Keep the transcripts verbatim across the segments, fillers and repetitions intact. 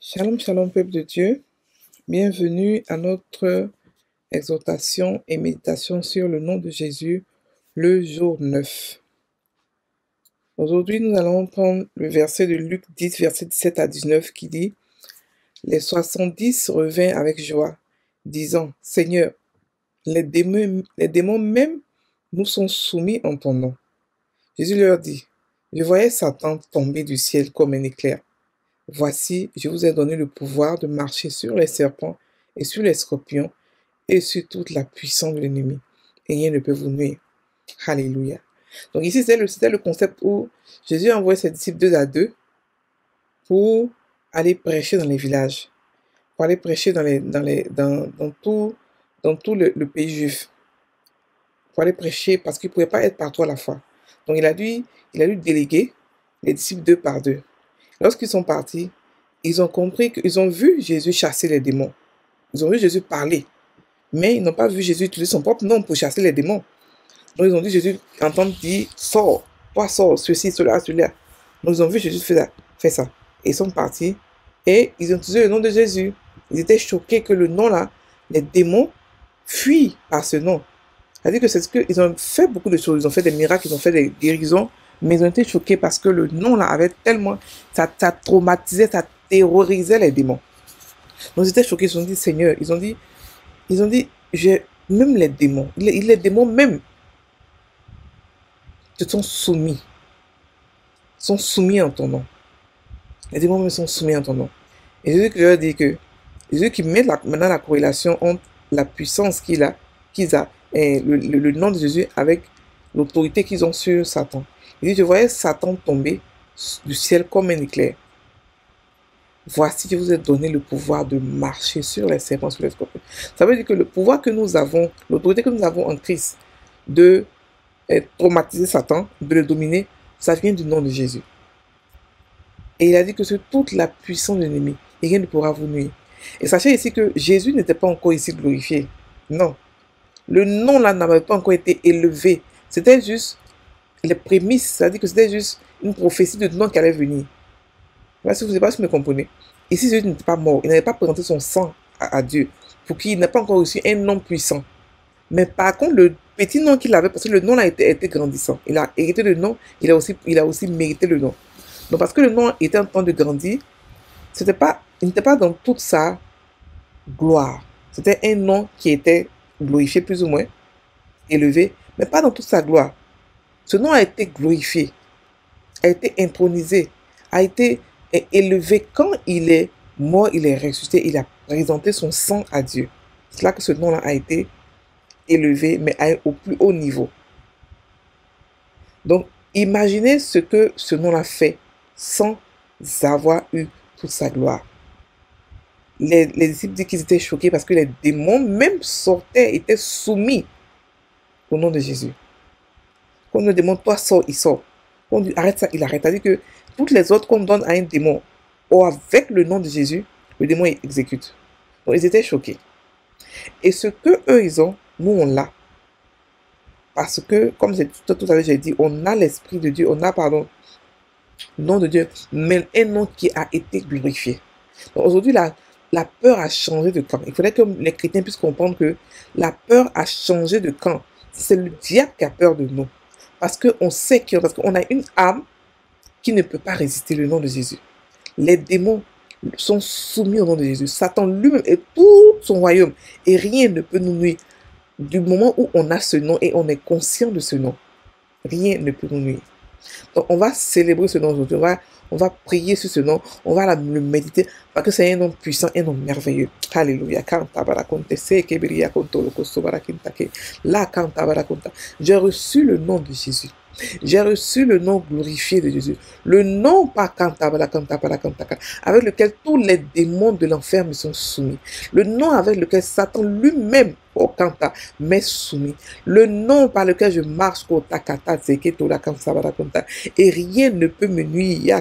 Shalom, shalom, peuple de Dieu. Bienvenue à notre exhortation et méditation sur le nom de Jésus, le jour neuf. Aujourd'hui, nous allons prendre le verset de Luc dix, verset dix-sept à dix-neuf, qui dit « Les soixante-dix revinrent avec joie, disant, Seigneur, les démons, les démons même nous sont soumis en ton nom. » Jésus leur dit, « Je voyais Satan tomber du ciel comme un éclair. Voici, je vous ai donné le pouvoir de marcher sur les serpents et sur les scorpions et sur toute la puissance de l'ennemi. Et rien ne peut vous nuire. » Alléluia. Donc ici, c'était le, c'était le concept où Jésus a envoyé ses disciples deux à deux pour aller prêcher dans les villages, pour aller prêcher dans, les, dans, les, dans, dans tout, dans tout le, le pays juif, pour aller prêcher parce qu'il ne pouvait pas être partout à la fois. Donc il a dû, il a dû déléguer les disciples deux par deux. Lorsqu'ils sont partis, ils ont compris qu'ils ont vu Jésus chasser les démons. Ils ont vu Jésus parler. Mais ils n'ont pas vu Jésus utiliser son propre nom pour chasser les démons. Donc ils ont dit Jésus entendre dire « Sors, toi sors, ceci, cela, celui-là. » Donc ils ont vu Jésus faire ça. Faire ça. Et ils sont partis et ils ont utilisé le nom de Jésus. Ils étaient choqués que le nom là, les démons fuient par ce nom. C'est-à-dire que c'est ce qu'ils ont fait beaucoup de choses. Ils ont fait des miracles, ils ont fait des guérisons. Mais ils ont été choqués parce que le nom là avait tellement, ça, ça traumatisait, ça terrorisait les démons. Donc ils étaient choqués, ils ont dit Seigneur, ils ont dit, ils ont dit, j'ai, même les démons, les, les démons même te sont soumis, sont soumis en ton nom. Les démons même sont soumis en ton nom. Et Jésus qui leur dit que, Jésus qui met la, maintenant la corrélation entre la puissance qu'il a, qu'ils a, et le, le, le nom de Jésus avec l'autorité qu'ils ont sur Satan. Il dit, je voyais Satan tomber du ciel comme un éclair. Voici, je vous ai donné le pouvoir de marcher sur les serpents, sur les scorpions. Ça veut dire que le pouvoir que nous avons, l'autorité que nous avons en Christ, de eh, traumatiser Satan, de le dominer, ça vient du nom de Jésus. Et il a dit que sur toute la puissance de l'ennemi, rien ne pourra vous nuire. Et sachez ici que Jésus n'était pas encore ici glorifié. Non. Le nom là n'avait pas encore été élevé. C'était juste les prémices, c'est-à-dire que c'était juste une prophétie de nom qui allait venir. Là, si vous ne savez pas si vous me comprenez. Ici, Jésus n'était pas mort. Il n'avait pas présenté son sang à, à Dieu pour qu'il n'ait pas encore reçu un nom puissant. Mais par contre, le petit nom qu'il avait, parce que le nom a été, été grandissant. Il a hérité le nom, il a aussi, il a aussi mérité le nom. Donc parce que le nom était en train de grandir, c'était pas, il n'était pas dans toute sa gloire. C'était un nom qui était glorifié plus ou moins, élevé, mais pas dans toute sa gloire. Ce nom a été glorifié, a été intronisé, a été élevé quand il est mort, il est ressuscité, il a présenté son sang à Dieu. C'est là que ce nom-là a été élevé, mais au plus haut niveau. Donc, imaginez ce que ce nom-là fait sans avoir eu toute sa gloire. Les, les disciples disent qu'ils étaient choqués parce que les démons même sortaient, étaient soumis au nom de Jésus. Quand on demande, toi sors, il sort. Quand on dit arrête ça, il arrête. C'est-à-dire que toutes les autres qu'on donne à un démon, ou avec le nom de Jésus, le démon exécute. Donc ils étaient choqués. Et ce que eux ils ont, nous on l'a. Parce que, comme tout, tout à l'heure j'ai dit, on a l'Esprit de Dieu, on a, pardon, le nom de Dieu, mais un nom qui a été glorifié. Donc aujourd'hui, la, la peur a changé de camp. Il faudrait que les chrétiens puissent comprendre que la peur a changé de camp. C'est le diable qui a peur de nous. Parce qu'on sait que, parce qu'on a une âme qui ne peut pas résister le nom de Jésus. Les démons sont soumis au nom de Jésus. Satan lui-même et tout son royaume. Et rien ne peut nous nuire. Du moment où on a ce nom et on est conscient de ce nom, rien ne peut nous nuire. Donc on va célébrer ce nom aujourd'hui. On va, on va prier sur ce nom. On va le méditer. Parce que c'est un nom puissant, un nom merveilleux. Alléluia. J'ai reçu le nom de Jésus. J'ai reçu le nom glorifié de Jésus. Le nom avec lequel tous les démons de l'enfer me sont soumis. Le nom avec lequel Satan lui-même au Kanta m'est soumis. Le nom par lequel je marche et rien ne peut me nuire.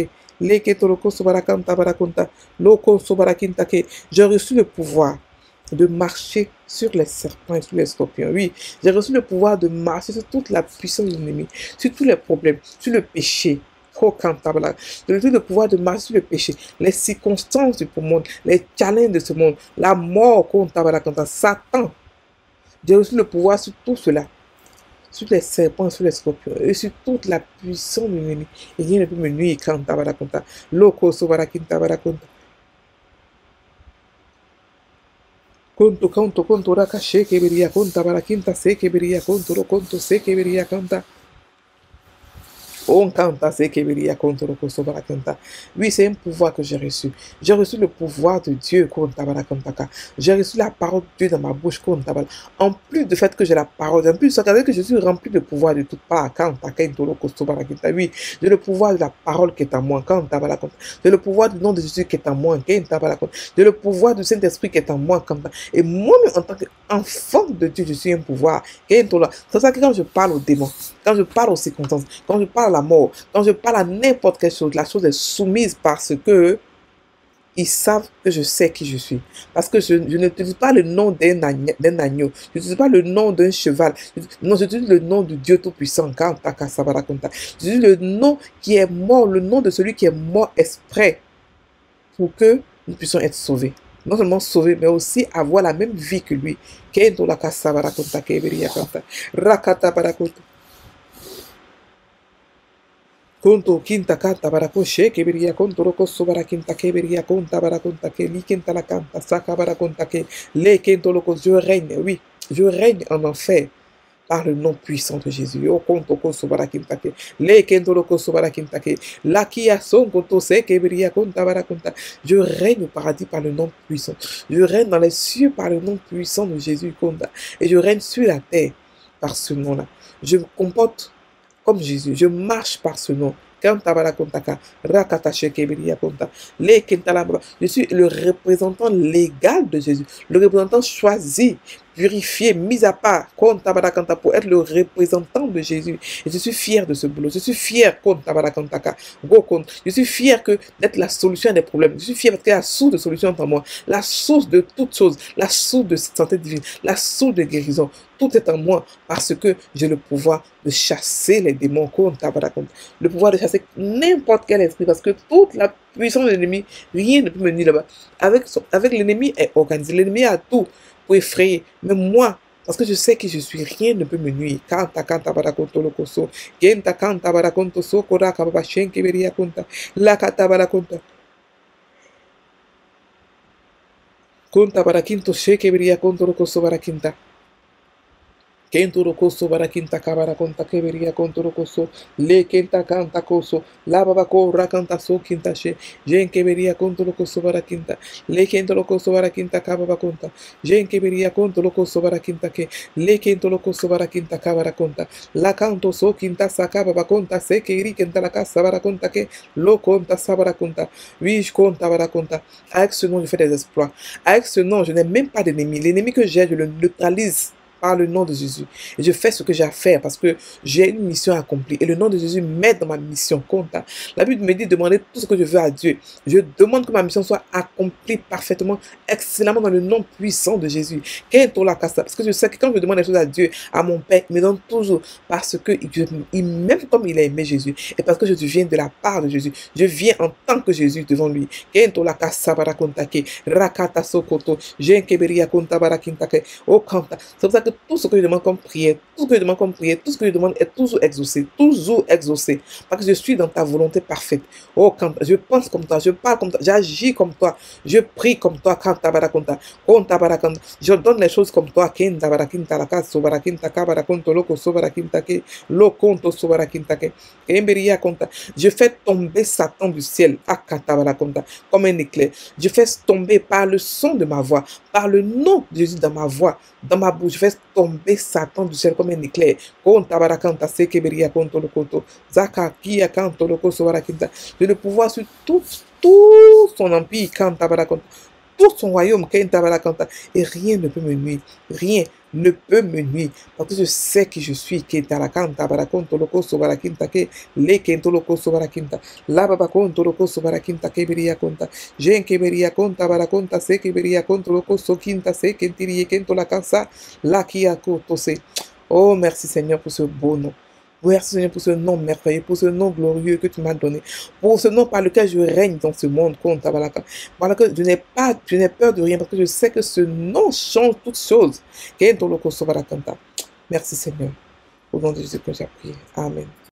J'ai reçu le pouvoir de marcher sur les serpents et sur les scorpions. Oui, j'ai reçu le pouvoir de marcher sur toute la puissance de l'ennemi, sur tous les problèmes, sur le péché. Oh, cantabala. J'ai reçu le pouvoir de marcher sur le péché, les circonstances du monde, les challenges de ce monde, la mort, cantabala, cantabala, Satan. J'ai reçu le pouvoir sur tout cela, sur les serpents, sur les scorpions, et sur toute la puissance de l'ennemi. Et rien ne peut me nuire, cantabala, cantabala. Loko, sobara, kintabala, cantabala. Conto, conto, conto, raka, sheke, beria, conta, baraquinta, seke, beria, conto, ro, conto, seke, beria, canta. On canta, seke, beria, conto, ro, coso, baracanta. Oui, c'est un pouvoir que j'ai reçu. J'ai reçu le pouvoir de Dieu, conta, baracanta. J'ai reçu la parole de Dieu dans ma bouche, conta, bala. En plus du fait que j'ai la parole, en plus, regardez que je suis rempli de pouvoir de toutes parts, canta, kento, ro, coso, baracanta. Oui, j'ai le pouvoir de la parole qui est en moi, canta, baracanta. J'ai le pouvoir du nom de Jésus qui est en moi, kenta, baracanta. J'ai le pouvoir du Saint-Esprit qui est en moi, canta. Et moi-même, en tant qu'enfant de Dieu, je suis un pouvoir. C'est pour ça que quand je parle aux démons, quand je parle aux circonstances, quand je parle à la mort, quand je parle à n'importe quelle chose, la chose est soumise parce que ils savent que je sais qui je suis. Parce que je, je n'utilise pas le nom d'un agneau, je n'utilise pas le nom d'un cheval. Non, j'utilise le nom du Dieu Tout-Puissant. J'utilise le nom qui est mort, le nom de celui qui est mort exprès pour que nous puissions être sauvés. Non seulement sauvés, mais aussi avoir la même vie que lui. Conto quinta canta baracoshe que vería conto roco sobara quinta que vería conta baraconta que li quinta la canta saca baraconta que le quinto loco. Je règne, oui, je règne en enfer par le nom puissant de Jésus. O conto con sobara quinta que le quinto loco sobara quinta que la qui a son conto se que vería conta baraconta. Je règne au paradis par le nom puissant. Je règne dans les cieux par le nom puissant de Jésus conta. Et je règne sur la terre par ce nom-là. Je me comporte comme Jésus, je marche par ce nom. Je suis le représentant légal de Jésus, le représentant choisi, purifié, mis à part, pour être le représentant de Jésus. Et je suis fier de ce boulot. Je suis fier, je suis fier que d'être la solution à des problèmes. Je suis fier parce qu'il y a la source de solution en moi, la source de toutes choses, la source de santé divine, la source de guérison. Tout est en moi parce que j'ai le pouvoir de chasser les démons, le pouvoir de chasser n'importe quel esprit, parce que toute la puissance de l'ennemi, rien ne peut me nuire là-bas. Avec, avec l'ennemi est organisé, l'ennemi a tout pour effrayer, mais moi, parce que je sais que je suis, rien ne peut me nuire. Kanta kanta barakonto lokoso, genta kanta barakonto sokora kababashen keberia konta, la kata barakonta. Konta barakinto shekeberia konto lokoso barakinta. Kento rokoso barakinta kabara konta keberia konto rokoso le kenta kanta koso la baba ko rakanta so kinta she jen keberia konto rokoso barakinta le kento rokoso barakinta kababa konta jen keberia konto rokoso barakinta ke le kento rokoso barakinta kabara konta la kanto so kinta sakaba konta se keri kenta la casa barakonta ke lo konta sabara konta oui je compte barakonta. Avec ce nom je fais des exploits, avec ce nom je n'ai même pas d'ennemi, l'ennemi que j'ai je le neutralise par le nom de Jésus. Et je fais ce que j'ai à faire parce que j'ai une mission accomplie. Et le nom de Jésus m'aide dans ma mission. Compte. La Bible me dit de demander tout ce que je veux à Dieu. Je demande que ma mission soit accomplie parfaitement, excellemment dans le nom puissant de Jésus. Parce que je sais que quand je demande des choses à Dieu, à mon Père, il me donne toujours parce que il m'aime comme il a aimé Jésus. Et parce que je viens de la part de Jésus. Je viens en tant que Jésus devant lui. C'est pour ça que tout ce que je demande comme prière, tout ce que je demande comme prière, tout ce que je demande est toujours exaucé, toujours exaucé, parce que je suis dans ta volonté parfaite. Oh, quand je pense comme toi, je parle comme toi, j'agis comme toi, je prie comme toi, quand tabarakonta, quand tabarakonta, je donne les choses comme toi, quand tabarakinta la casa, sobarakinta kabarakonto loko sobarakinta ke, lokonto sobarakinta ke, emberia konta, je fais tomber Satan du ciel, akatabarakonta, comme un éclair, je fais tomber par le son de ma voix, par le nom de Jésus dans ma voix, dans ma bouche, je fais tomber Satan du ciel comme un éclair. J'ai le pouvoir sur tout, tout son empire, tout son royaume, Kentabalakanta, et rien ne peut me nuire. Rien ne peut me nuire. Parce que je sais qui je suis. Kentalakanta, Barakonto, Loko, Sobarakinta, Ke, Le Kento, Loko, Sobarakinta, La Babakonto, Loko, Sobarakinta, Keberia Konta, Jen Keberia Konta, Barakonta, Se Keberia Konto, Loko, Sokinta, Se Kentiri, Kento, La Kansa, La Kia Koto, Se. Oh, merci Seigneur pour ce beau nom. Merci Seigneur pour ce nom merveilleux, pour ce nom glorieux que tu m'as donné, pour ce nom par lequel je règne dans ce monde, contre Tabalaka. Voilà que je n'ai pas, je n'ai peur de rien parce que je sais que ce nom change toutes choses. Merci Seigneur. Au nom de Jésus que j'ai prié. Amen.